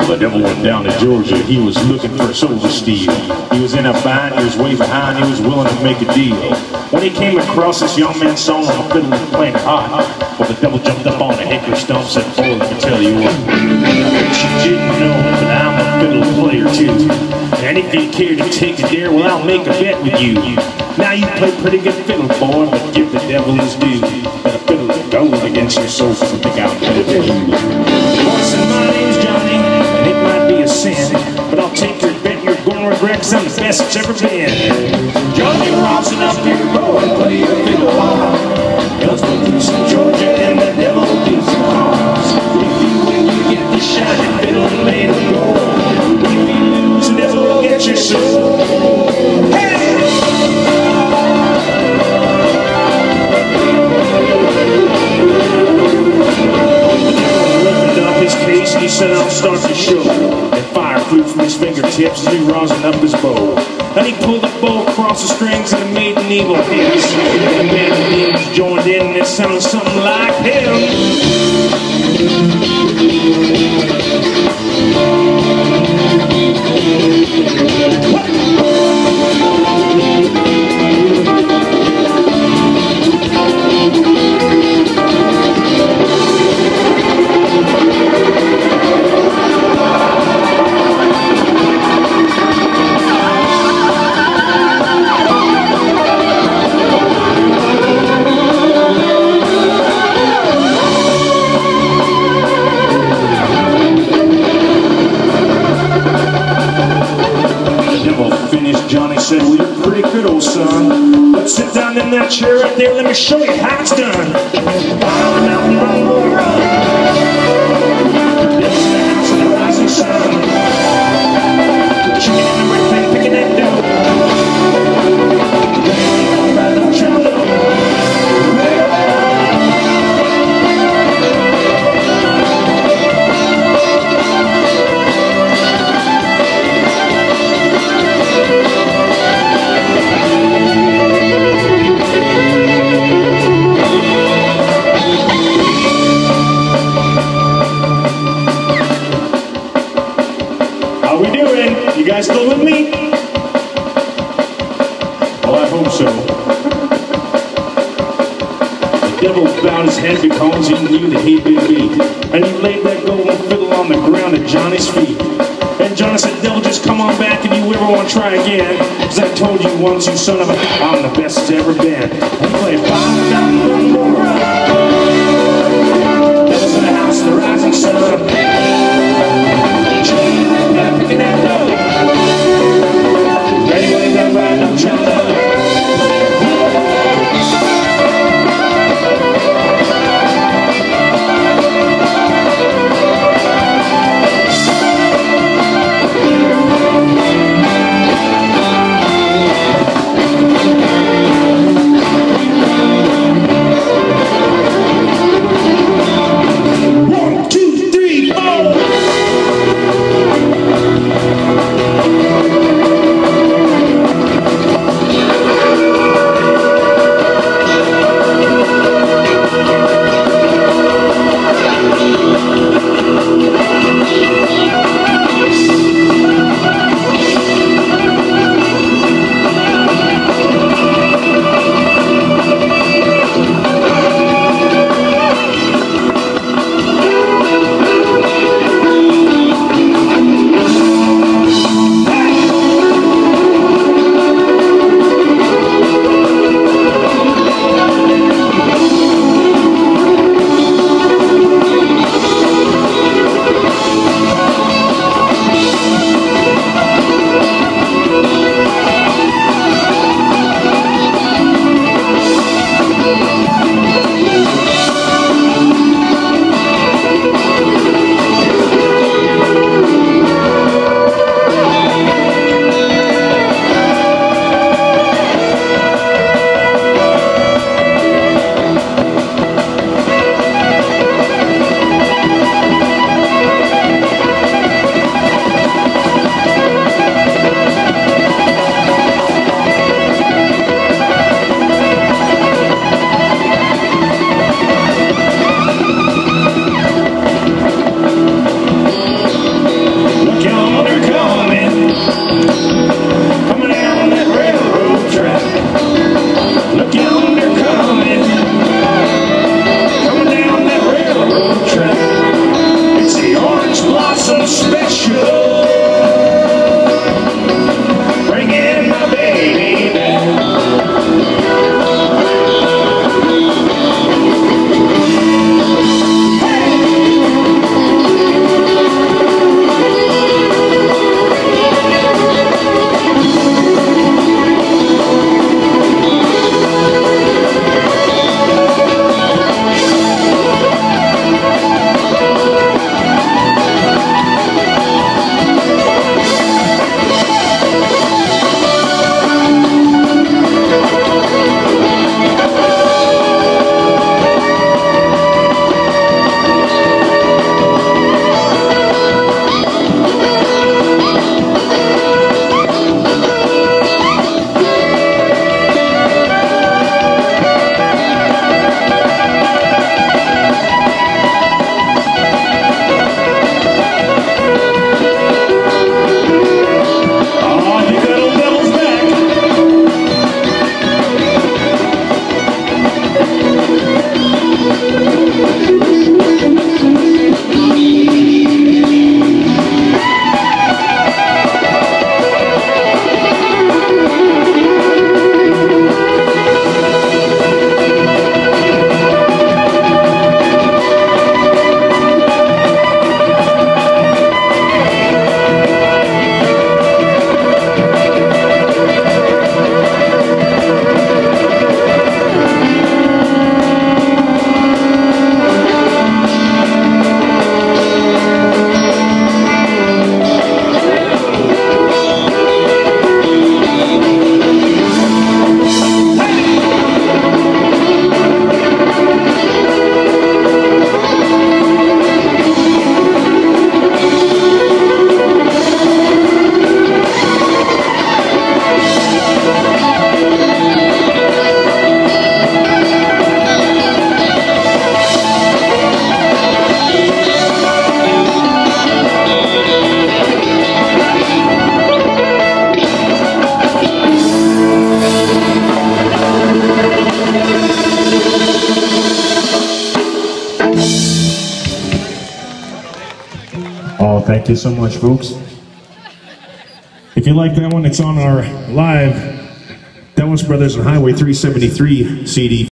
The devil went down to Georgia, he was looking for a silver steel. He was in a bind, he was way behind, he was willing to make a deal. When he came across this young man's song on a fiddle and playing hot, well, the devil jumped up on a hickory stump, said, boy, let me tell you what, I bet you didn't know, but I'm a fiddle player too. And if you care to take a dare, well, I'll make a bet with you. Now you play pretty good fiddle, boy, but give the devil his due. But a fiddle is gold against your soul, so think I'll better than you. Boys, my name's Johnny, and it might be a sin, but I'll take your bet, you're gonna regret, 'cause I'm the best it's ever been. Johnny, rosin up your boy, play your fiddle hard. Guns will loose in Georgia, and the devil do some harms. If you win, you get the shining fiddle made of gold. If you lose, the devil will get your soul. Hey! He said, I'll start the show. And fire flew from his fingertips as he rosined up his bow. And he pulled the bow across the strings and it made an evil hiss. And the band of demons joined in and it sounded something like him. Johnny said, well, you're pretty good, old son. But sit down in that chair right there, let me show you how it's done. Run, run, run, run, run. This is the house of the rising sun. Chicken and everything, picking that dough. You guys still with me? Well, I hope so. The devil bowed his head because he knew that he'd been beat. And he laid that golden fiddle on the ground at Johnny's feet. And Johnny said, devil, just come on back if you ever want to try again. 'Cause I told you once, you son of a, I'm the best it's ever been. And play five down one more run. Devil's in the house of the rising sun. Picking that dough. Ready, that right, don't jump up. someone special. Bringing my baby back. Oh, thank you so much, folks. If you like that one, it's on our live D'Aoust Brothers and Highway 373 CD.